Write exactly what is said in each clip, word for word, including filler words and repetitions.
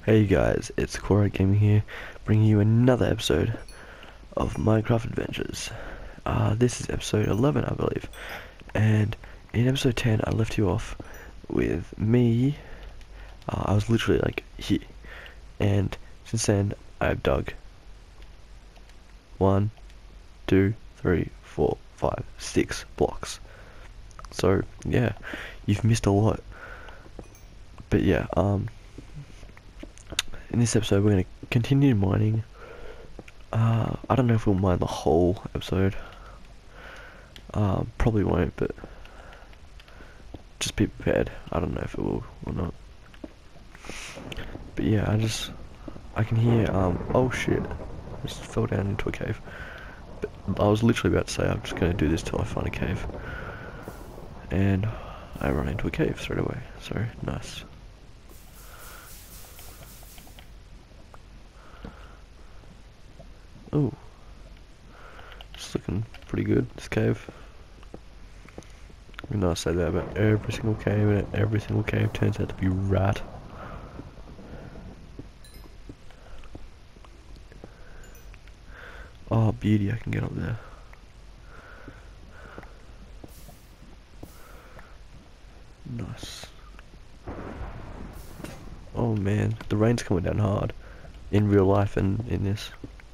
Hey guys, it's Cora Gaming here, bringing you another episode of Minecraft Adventures. Uh, this is episode eleven, I believe, and in episode ten I left you off with me. Uh, I was literally like here, and since then I've dug one, two, three, four, five, six blocks. So yeah, you've missed a lot. But yeah, um, in this episode we're gonna continue mining. Uh, I don't know if we'll mine the whole episode. Uh, probably won't, but just be prepared. I don't know if it will or not. But yeah, I just I can hear um oh shit, I just fell down into a cave. But I was literally about to say I'm just gonna do this till I find a cave, and I run into a cave straight away. So nice. Oh, it's looking pretty good, this cave. You know, I say that about every single cave, and every single cave turns out to be rat. Oh, beauty, I can get up there. Nice. Oh man, the rain's coming down hard. In real life and in this.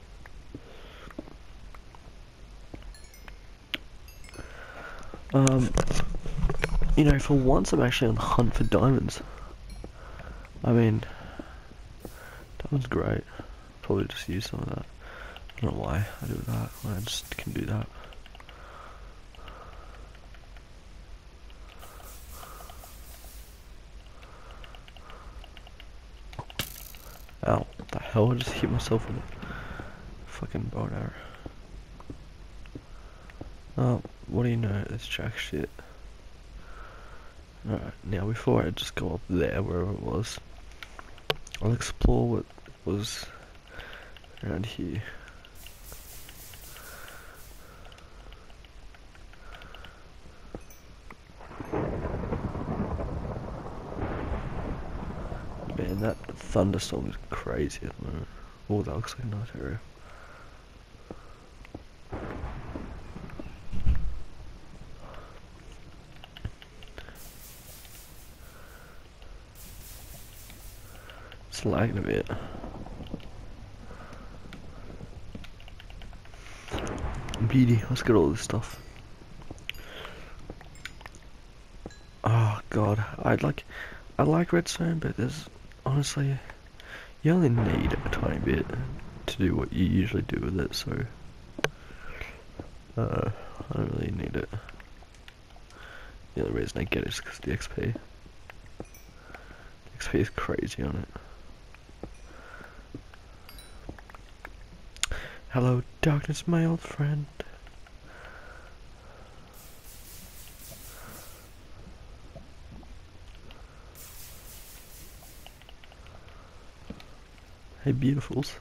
Um, you know, for once I'm actually on the hunt for diamonds. I mean, diamonds great. Probably just use some of that. I don't know why I do that. I just can do that. Ow, what the hell? I just hit myself with a fucking bow and arrow. Oh, what do you know? It's jack shit. Alright, now before I just go up there, wherever it was, I'll explore what was around here. Man, that thunderstorm is crazy at the moment. Oh, that looks like a nice area. It's lagging a bit. Beauty, let's get all this stuff. Oh god, I'd like, I like redstone, but there's honestly, you only need a tiny bit to do what you usually do with it, so uh, I don't really need it. The only reason I get it is because of the X P. The X P is crazy on it. Hello, darkness, my old friend. Hey, beautifuls.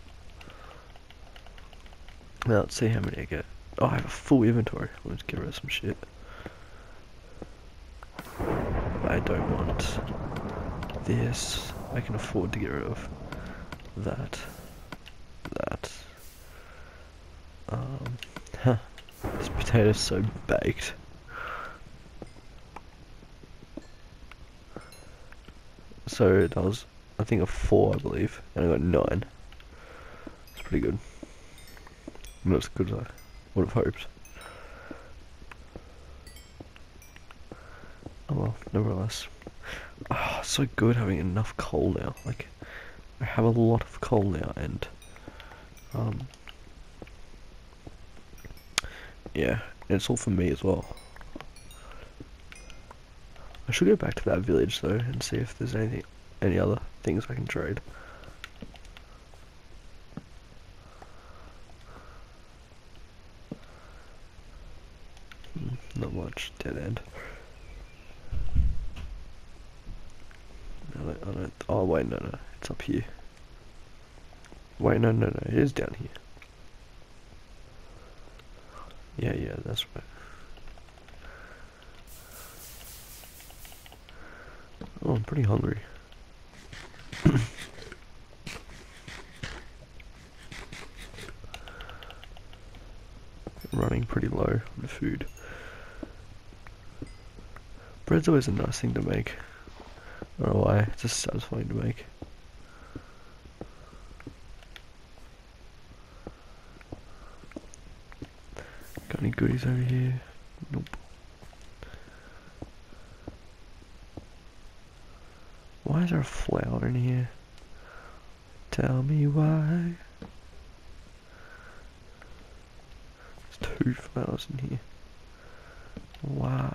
Now let's see how many I get. Oh, I have a full inventory. Let's get rid of some shit. I don't want this. I can afford to get rid of that. That. Um, huh. This potato's so baked. So that was, I think, a four, I believe, and I got nine. It's pretty good. Not as good as I would have hoped. Oh well, nevertheless. Ah, oh, so good having enough coal now. Like, I have a lot of coal now, and um, yeah, and it's all for me as well. I should go back to that village though and see if there's anything, any other things I can trade. Hmm, not much. Dead end. I don't, I don't, oh wait, no, no, it's up here. Wait, no, no, no, it is down here. Yeah, yeah, that's right. Oh, I'm pretty hungry. pretty low on food. Bread's always a nice thing to make. I don't know why, it's just satisfying to make. Got any goodies over here? Nope. Why is there a flower in here? Tell me why. There's two flowers in here. Why?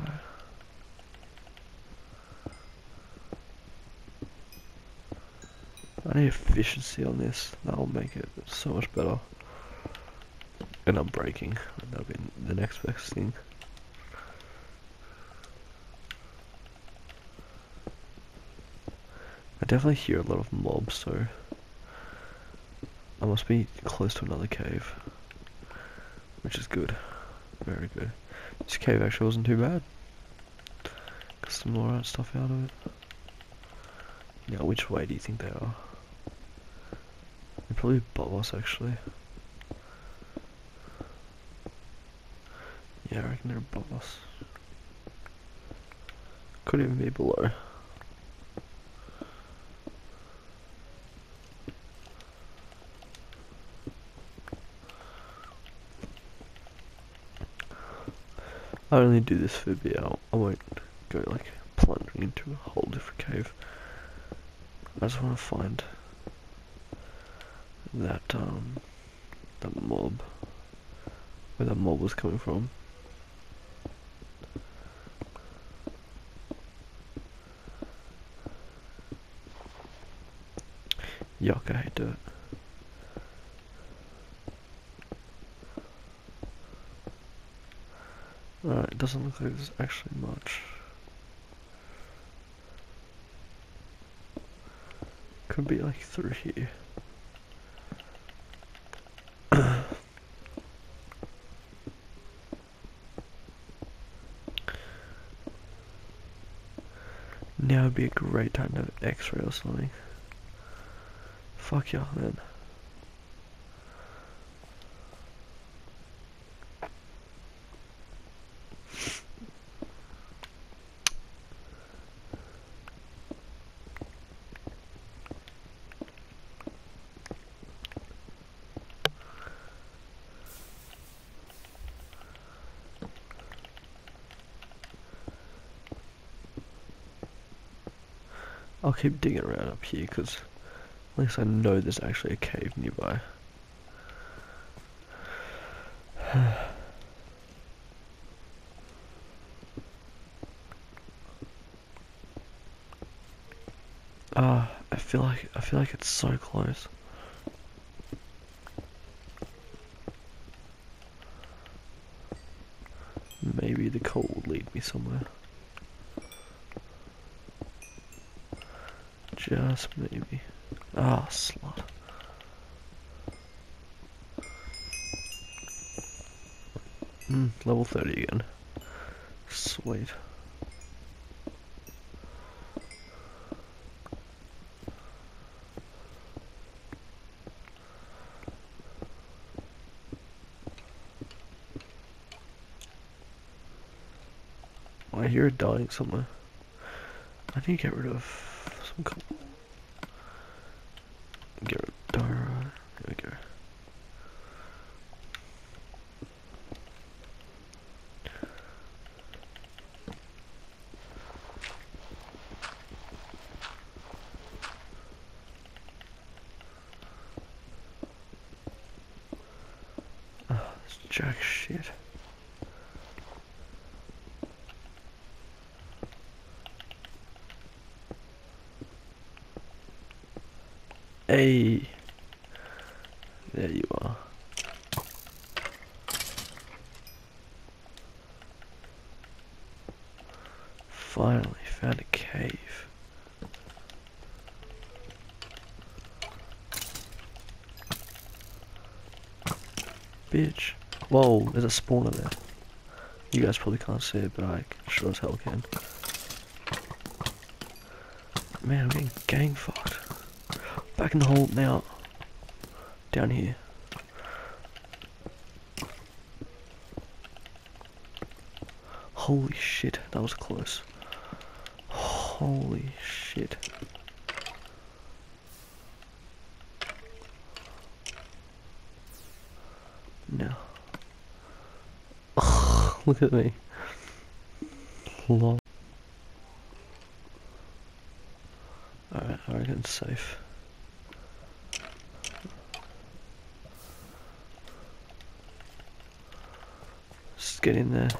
I need efficiency on this. That'll make it so much better. And I'm breaking. That'll be the next best thing. I definitely hear a lot of mobs, so I must be close to another cave, which is good. Very good. This cave actually wasn't too bad. Got some more stuff out of it. Now, which way do you think they are? They're probably above us, actually. Yeah, I reckon they're above us. Could even be below. I only do this for a bit. I won't go like plunging into a whole different cave. I just want to find that um that mob, where that mob was coming from. Yuck, I hate dirt. Alright, it doesn't look like there's actually much. Could be like through here. Now would be a great time to have an X-ray or something. Fuck yeah, man. I'll keep digging around up here, because at least I know there's actually a cave nearby. Ah, uh, I feel like I feel like it's so close. Maybe the coal will lead me somewhere. Just maybe. Ah, slut. Hmm, level thirty again. Sweet. I hear it dying somewhere. I need to get rid of some coal. Get rid of Dara. There we go. Oh, this jack shit. Hey, there you are. Finally found a cave. Bitch. Whoa, there's a spawner there. You guys probably can't see it, but I sure as hell can. Man, I'm getting gang fucked. Back in the hole now. Down here. Holy shit, that was close. Holy shit. No. Look at me. Lol. Alright, I reckon it's safe. Just get in there.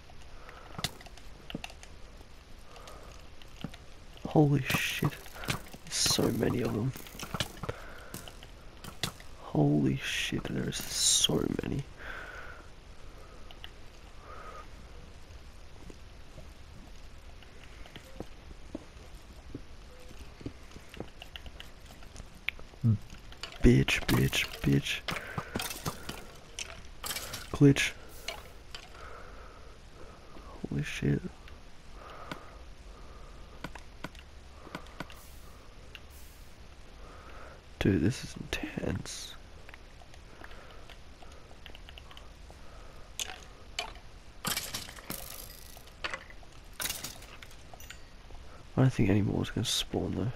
Holy shit. There's so many of them. Holy shit, there's so many. Bitch, bitch, bitch. Glitch. Holy shit. Dude, this is intense. I don't think any more is going to spawn though.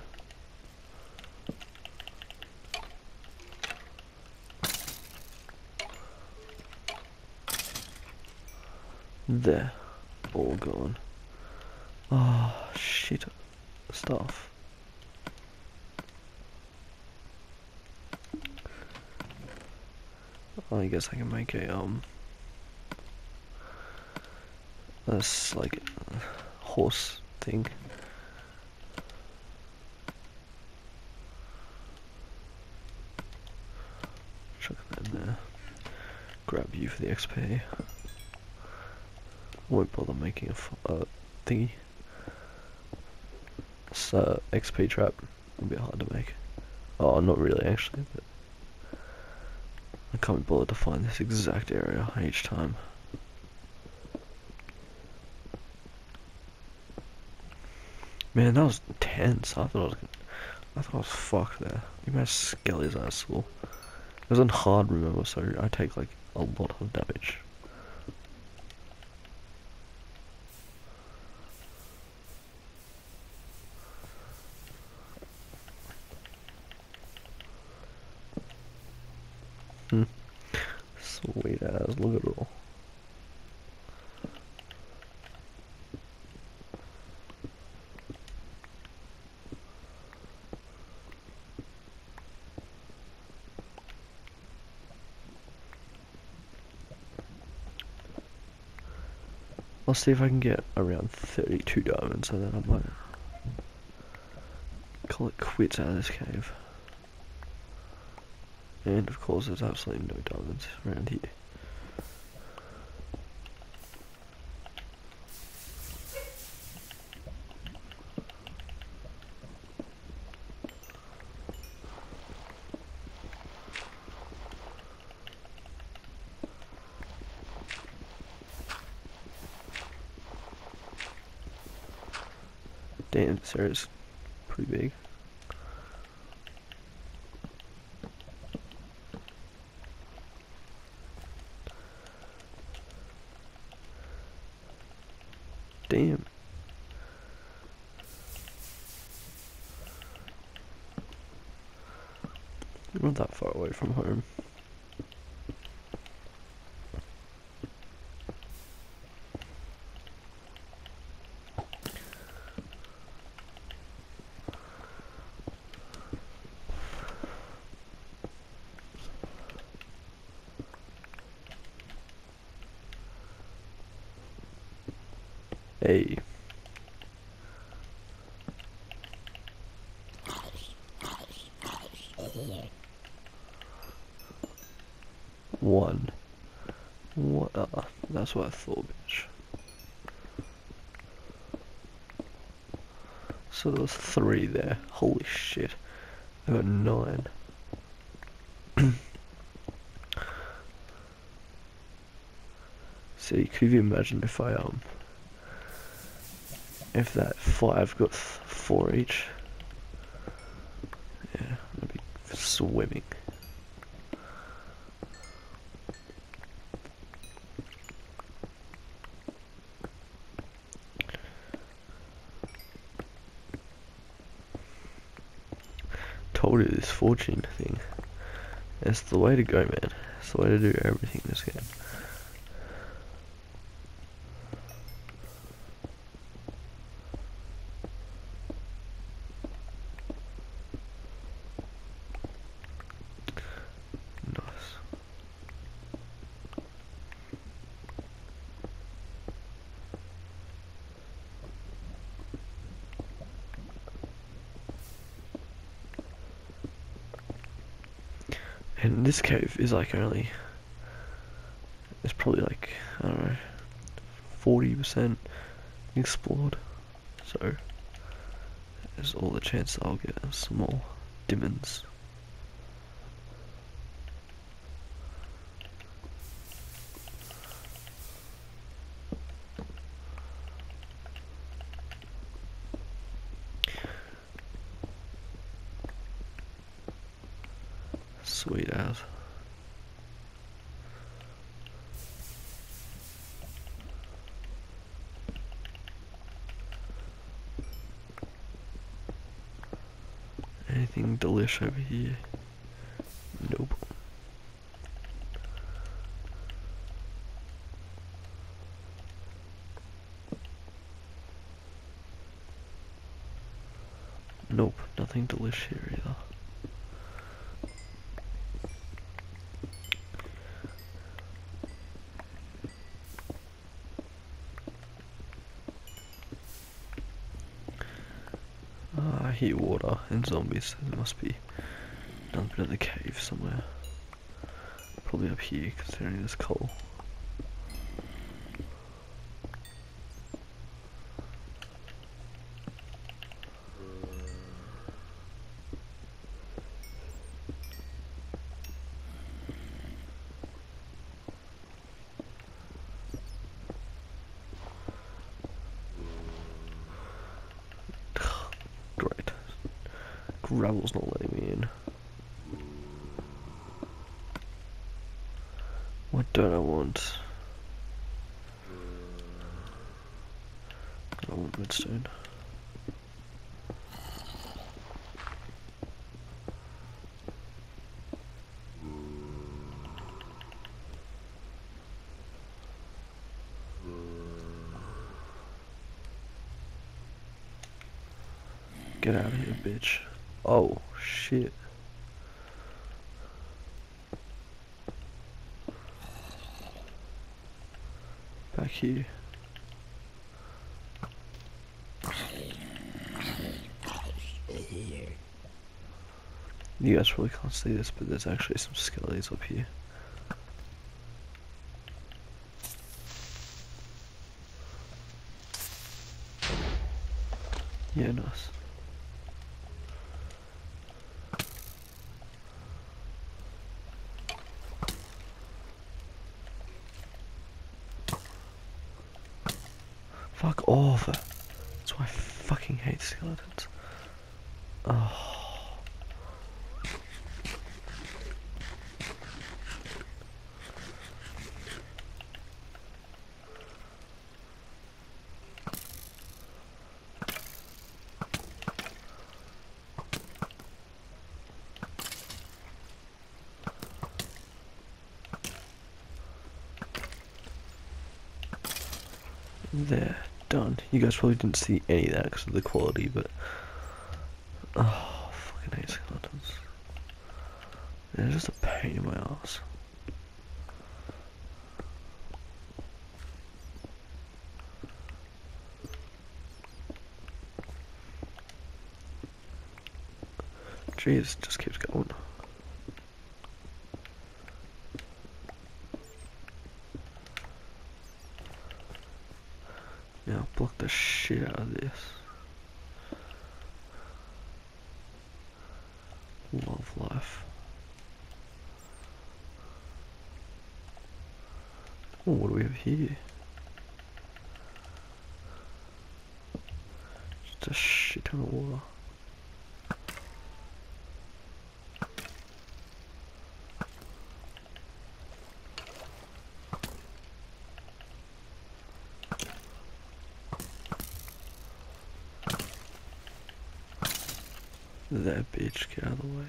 There. All gone. Oh, shit. Stuff. I guess I can make a, um... this, like, horse thing. Chuck that in there. Grab you for the X P. Won't bother making a f uh, thingy. It's uh, X P trap. It'll be hard to make. Oh, not really actually, but I can't be bothered to find this exact area each time. Man, that was intense. I thought I was gonna, I thought I was fucked there. You made Skelly's ass full. It was on hard, remember, so I take like a lot of damage. Hmm. Sweet ass, look at it all. I'll see if I can get around thirty-two diamonds, and then I might call it quits out of this cave. And of course there's absolutely no diamonds around here. Damn, this area's pretty big. Damn. We're not that far away from home. Hey. One. What? Uh, that's what I thought, bitch. So there was three there. Holy shit. I got nine. See, could you imagine if I, um... if that five got th four each? Yeah, I'd be swimming. told you, this fortune thing. It's the way to go, man. It's the way to do everything in this game. And this cave is like only, it's probably like, I don't know, forty percent explored. So, there's all the chance I'll get some more diamonds. Sweet as. Anything delish over here? Nope. Nope, nothing delish here either. I hear water and zombies, so there must be another bit of the cave somewhere. Probably up here, considering there's coal. Great. Gravel's not letting me in. What don't I want? I want redstone. Get out of here, bitch. Oh, shit. Back here. You guys probably can't see this, but there's actually some skellies up here. Yeah, nice. Fuck off. That's why I fucking hate skeletons. Oh. There, done. You guys probably didn't see any of that because of the quality, but oh, fucking hate skeletons. They're just a pain in my ass. Jeez, just keeps going. Now block the shit out of this. Love life. Oh, what do we have here? Just a shit ton of water. That bitch, get out of the way.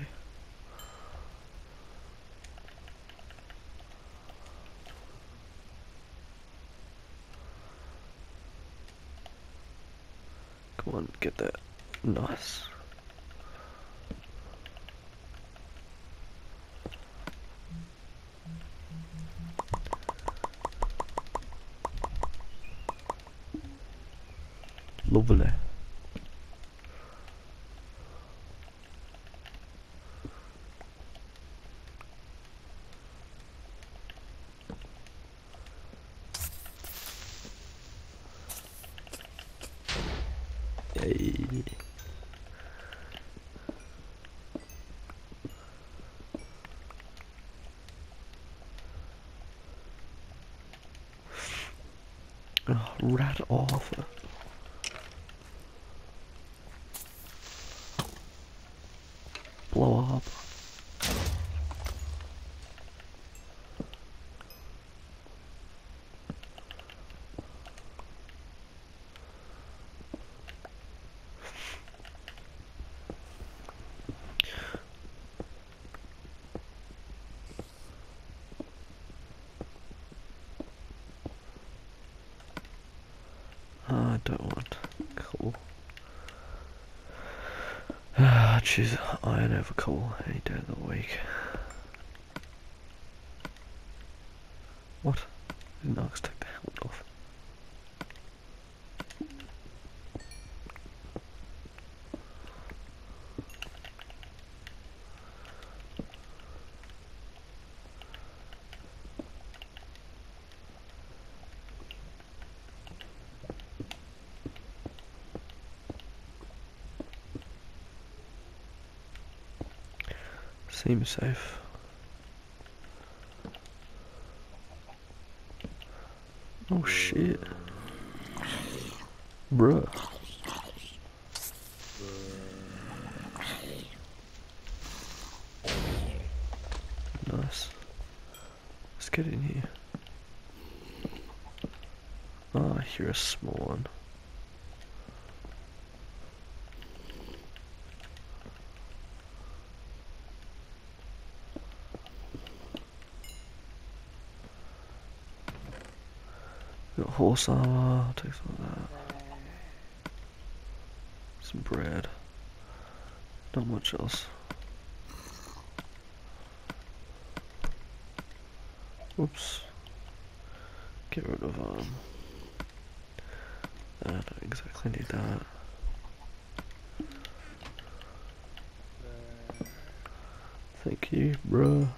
Come on, get that. Nice. Lovely. Yay. Oh, rat off. Blow up. I don't want. Cool. Ah, choose iron over coal any day of the week. What? Didn't Arx take the helmet off? Seems safe. Oh shit. Bruh. Nice. Let's get in here. Oh, I hear a small one. Got horse armor, I'll take some of that. Some bread. Not much else. Whoops. Get rid of um I don't exactly need that. Thank you, bruh.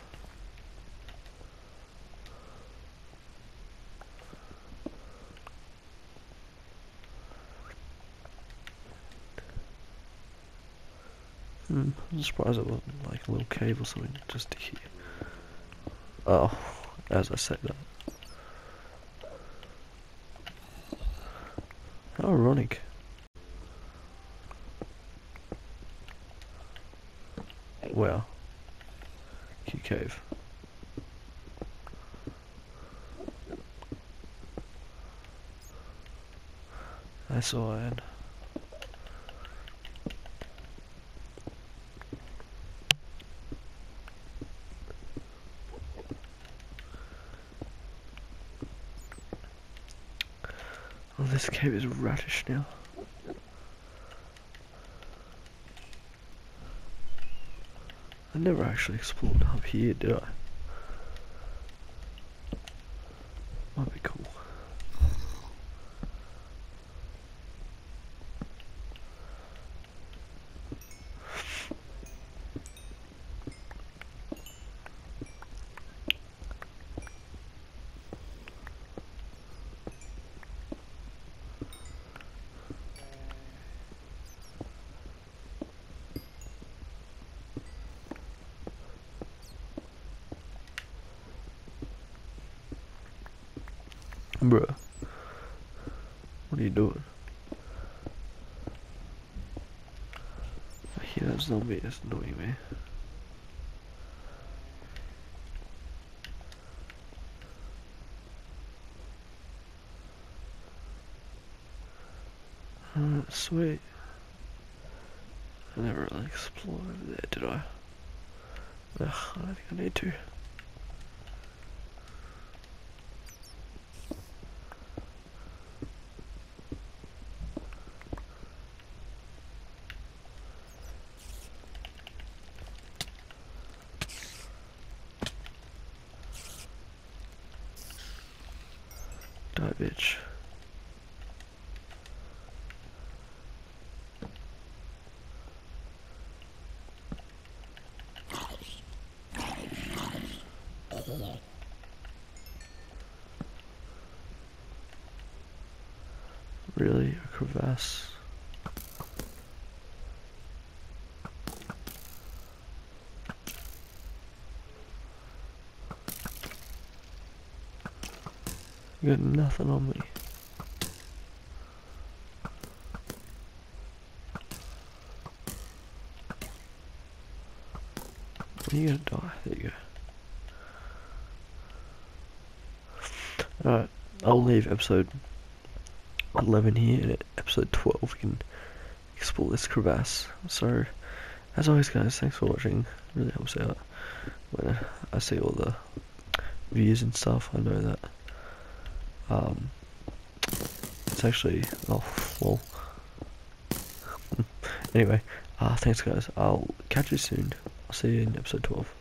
Hmm, I'm surprised it wasn't like a little cave or something just here. Oh, as I said that. How ironic. Wow. Key cave. I saw it. Oh, this cave is radish now. I never actually explored up here, did I? Might be cool. Bruh. What are you doing? I hear that zombie, that's annoying me. Uh, sweet. I never really explored over there, did I? Ugh, I don't think I need to. Die, bitch. Really? A crevasse? You got nothing on me. You're gonna die. There you go. Alright, I'll leave episode eleven here, and at episode twelve we can explore this crevasse. So, as always guys, thanks for watching. It really helps out when I see all the views and stuff. I know that um, it's actually, oh, well. Anyway, uh, thanks guys. I'll catch you soon. I'll see you in episode twelve.